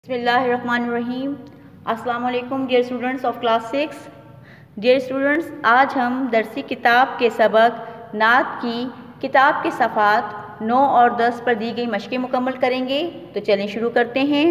بسم اللہ الرحمن الرحیم۔ السلام علیکم dear students of class 6۔ Dear students, آج ہم درسی کتاب کے سبق نعت کی کتاب کے صفحات 9 اور 10 پر دی گئی مشقیں مکمل کریں گے، تو چلیں شروع کرتے ہیں۔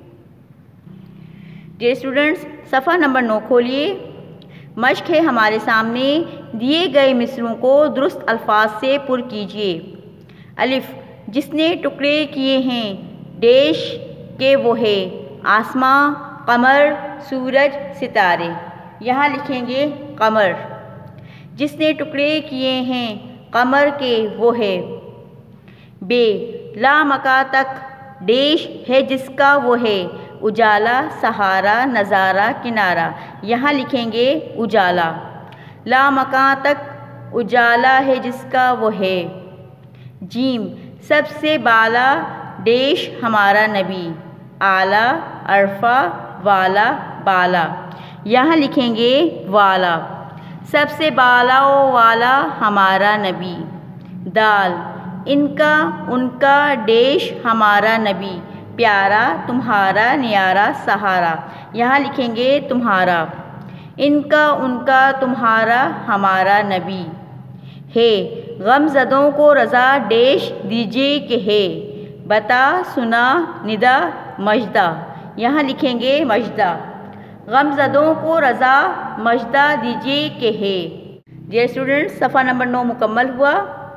ڈیئر اسٹوڈنٹس، صفحہ نمبر 9 کھولیے۔ مشق ہے ہمارے سامنے دیے گئے مصرعوں کو درست الفاظ سے پر کیجیے۔ الف، جس نے ٹکڑے کیے ہیں ڈیش کہ وہ ہے آسماں، قمر، سورج، ستارے۔ یہاں لکھیں گے قمر۔ جس نے ٹکڑے کیے ہیں قمر کے وہ ہے۔ بے، لامکاں تک ڈیش ہے جس کا وہ ہے اجالا، سہارا، نظارہ، کنارہ۔ یہاں لکھیں گے اجالا۔ لامکاں تک اجالا ہے جس کا وہ ہے۔ جیم، سب سے بالا ڈیش ہمارا نبی، اعلیٰ، عرفہ، والا، بالا۔ یہاں لکھیں گے والا۔ سب سے بالا و والا ہمارا نبی۔ دال، ان کا ان کا ڈیش ہمارا نبی، پیارا، تمہارا، نیارا، سہارا۔ یہاں لکھیں گے تمہارا۔ ان کا ان کا تمہارا ہمارا نبی۔ ہے، غم زدوں کو رضا ڈیش دیجیے کہ ہے، بتا، سنا، ندا، مژدہ۔ یہاں لکھیں گے مژدہ۔ غم زدوں کو رضا مژدہ دیجیے کہ ہے۔ ڈیئر اسٹوڈنٹس، صفحہ نمبر 9 مکمل ہوا۔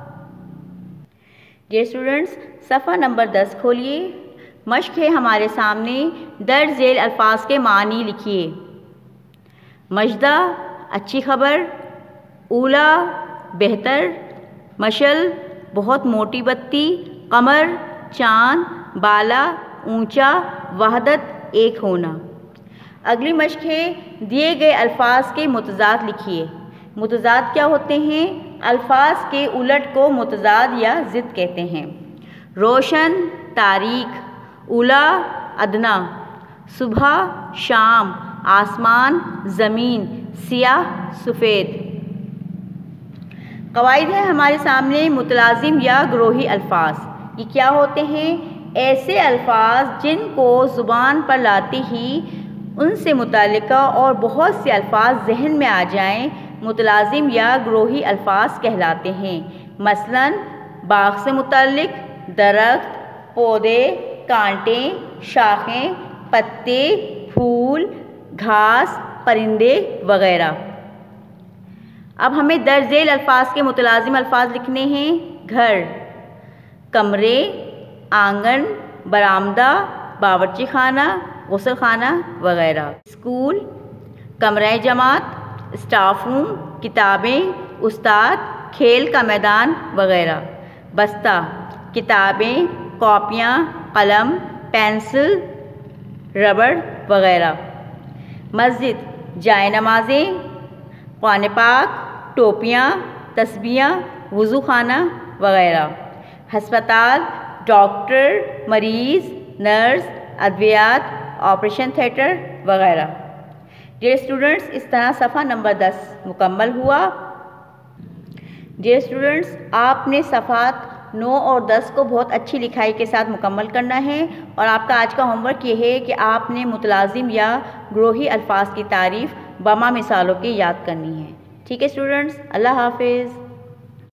ڈیئر اسٹوڈنٹس، صفحہ نمبر 10 کھولیے۔ مشق ہے ہمارے سامنے درج ذیل الفاظ کے معنی لکھیے۔ مژدہ، اچھی خبر۔ اولیٰ، بہتر۔ مشعل، بہت موٹی بتی۔ قمر، چاند۔ بالا، اونچا۔ وحدت، ایک ہونا۔ اگلی مشق ہے دیے گئے الفاظ کے متضاد لکھیے۔ متضاد کیا ہوتے ہیں؟ الفاظ کے الٹ کو متضاد یا ضد کہتے ہیں۔ روشن، تاریک۔ اولیٰ، ادنیٰ۔ صبح، شام۔ آسمان، زمین۔ سیاہ، سفید۔ قواعد ہے ہمارے سامنے متلازم یا گروہی الفاظ۔ یہ کیا ہوتے ہیں؟ ایسے الفاظ جن کو زبان پر لاتے ہی ان سے متعلقہ اور بہت سے الفاظ ذہن میں آ جائیں متلازم یا گروہی الفاظ کہلاتے ہیں۔ مثلاً باغ سے متعلق درخت، پودے، کانٹے، شاخیں، پتے، پھول، گھاس، پرندے وغیرہ۔ اب ہمیں درج ذیل الفاظ کے متلازم الفاظ لکھنے ہیں۔ گھر، کمرے، آنگن، برآمدہ، باورچی خانہ، غسل خانہ وغیرہ۔ اسکول، کمرہ جماعت، اسٹاف روم، کتابیں، استاد، کھیل کا میدان وغیرہ۔ بستہ، کتابیں، کاپیاں، قلم، پینسل، ربڑ وغیرہ۔ مسجد، جائے نمازیں، قرآن پاک، ٹوپیاں، تسبیحاں، وضو خانہ وغیرہ۔ ہسپتال، ڈاکٹر، مریض، نرس، ادویات، آپریشن تھیٹر وغیرہ۔ ڈیئر اسٹوڈنٹس، اس طرح صفحہ نمبر 10 مکمل ہوا۔ ڈیئر اسٹوڈنٹس، آپ نے صفحات 9 اور 10 کو بہت اچھی لکھائی کے ساتھ مکمل کرنا ہے، اور آپ کا آج کا ہوم ورک یہ ہے کہ آپ نے متلازم یا گروہی الفاظ کی تعریف بما مثالوں کی یاد کرنی ہے۔ ٹھیک ہے اسٹوڈنٹس، اللہ حافظ۔